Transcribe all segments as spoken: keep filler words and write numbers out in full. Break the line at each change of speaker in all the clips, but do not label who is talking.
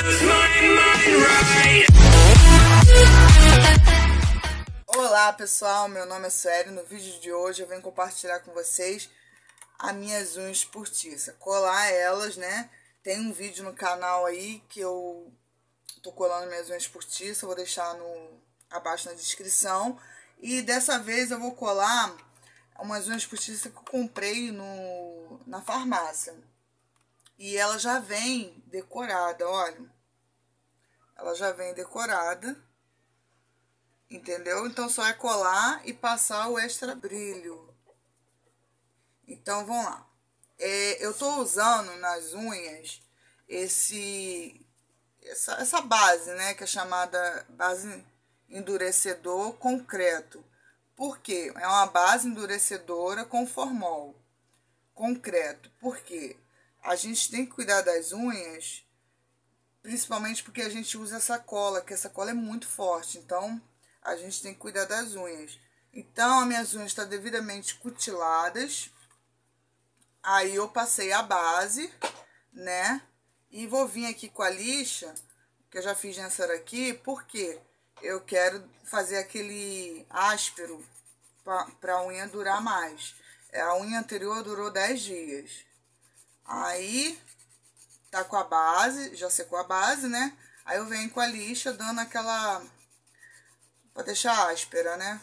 Olá pessoal, meu nome é Sueli. No vídeo de hoje eu venho compartilhar com vocês as minhas unhas postiças, colar elas, né? Tem um vídeo no canal aí que eu tô colando minhas unhas postiças, vou deixar no, abaixo na descrição. E dessa vez eu vou colar umas unhas postiças que eu comprei no, na farmácia. E ela já vem decorada, olha. Ela já vem decorada. Entendeu? Então, só é colar e passar o extra brilho. Então, vamos lá. É, eu tô usando nas unhas esse, essa, essa base, né? Que é chamada base endurecedor concreto. Por quê? É uma base endurecedora com formol concreto. Por quê? A gente tem que cuidar das unhas, principalmente porque a gente usa essa cola, que essa cola é muito forte. Então, a gente tem que cuidar das unhas. Então, as minhas unhas estão devidamente cutiladas. Aí, eu passei a base, né? E vou vir aqui com a lixa, que eu já fiz nessa daqui, porque eu quero fazer aquele áspero para a unha durar mais. A unha anterior durou dez dias. Aí, tá com a base, já secou a base, né? Aí, eu venho com a lixa, dando aquela... Pra deixar áspera, né?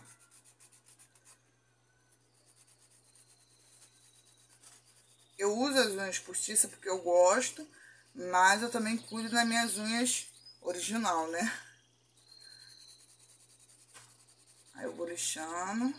Eu uso as unhas postiças porque eu gosto, mas eu também cuido das minhas unhas original, né? Aí eu vou lixando.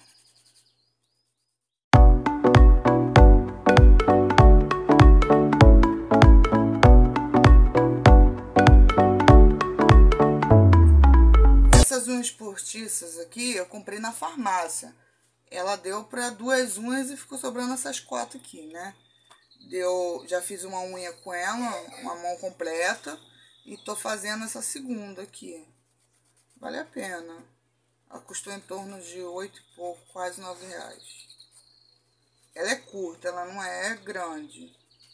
Essas unhas postiças aqui eu comprei na farmácia. Ela deu para duas unhas e ficou sobrando essas quatro aqui, né? Deu, já fiz uma unha com ela, uma mão completa, e tô fazendo essa segunda aqui. Vale a pena. Ela custou em torno de oito e pouco, quase nove reais. Ela é curta, ela não é grande.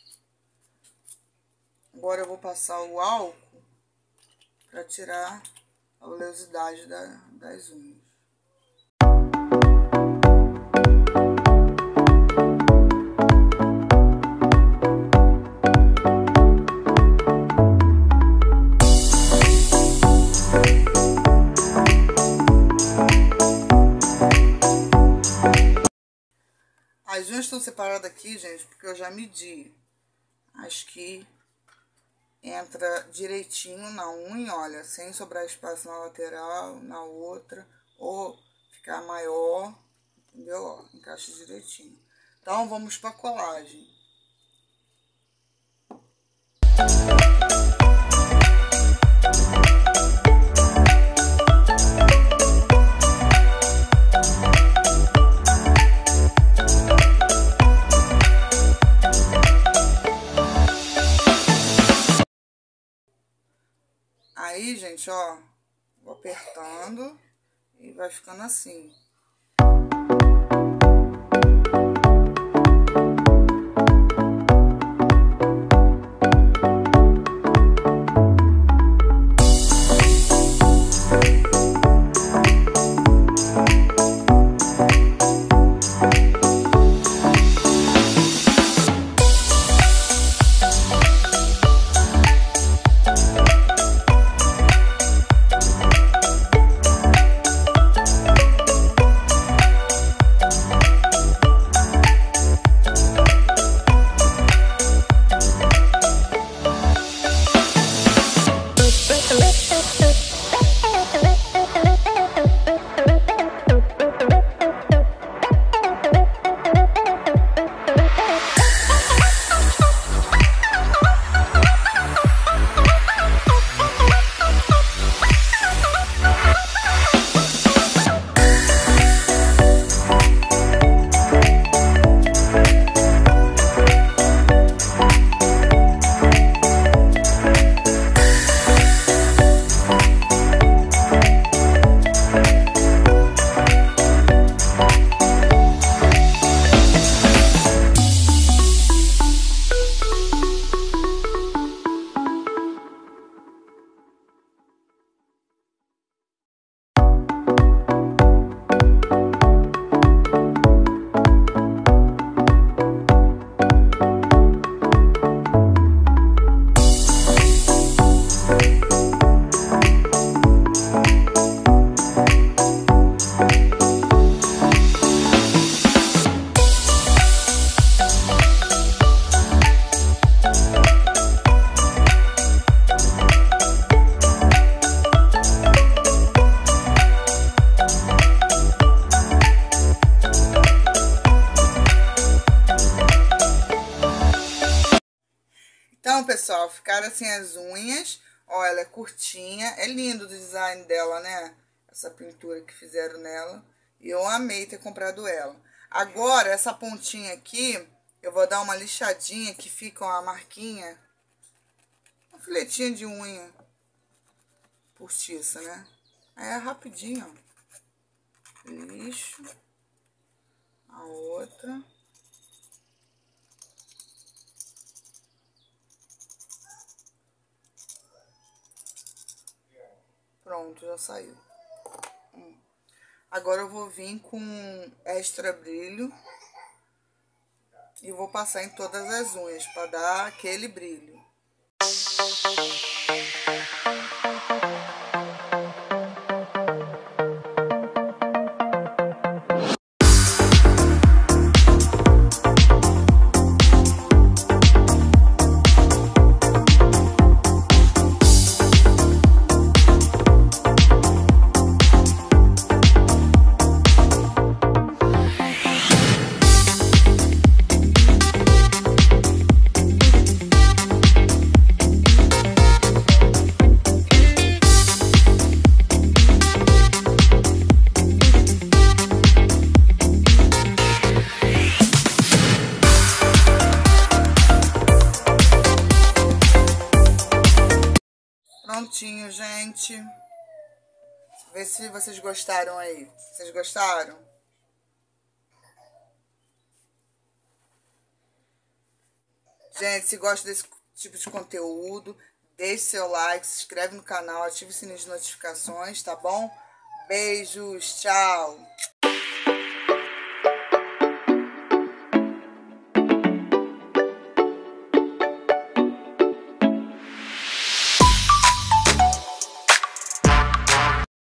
Agora eu vou passar o álcool para tirar a oleosidade da, das unhas. As unhas estão separadas aqui, gente, porque eu já medi. Acho que entra direitinho na unha, olha, sem sobrar espaço na lateral, na outra, ou ficar maior, entendeu? Ó, encaixa direitinho. Então, vamos para a colagem. Aí, gente, ó, vou apertando e vai ficando assim. ficaram assim as unhas. Ó, ela é curtinha. É lindo o design dela, né? Essa pintura que fizeram nela. E eu amei ter comprado ela. Agora, essa pontinha aqui, eu vou dar uma lixadinha que fica uma marquinha. Uma filetinha de unha postiça, né? Aí é rapidinho, ó. Lixo. A outra. Pronto, já saiu. Hum. Agora eu vou vir com extra brilho. E vou passar em todas as unhas para dar aquele brilho. Prontinho, gente. Vê se vocês gostaram aí. Vocês gostaram? Gente, se gosta desse tipo de conteúdo, deixe seu like, se inscreve no canal, ative o sininho de notificações, tá bom? Beijos, tchau!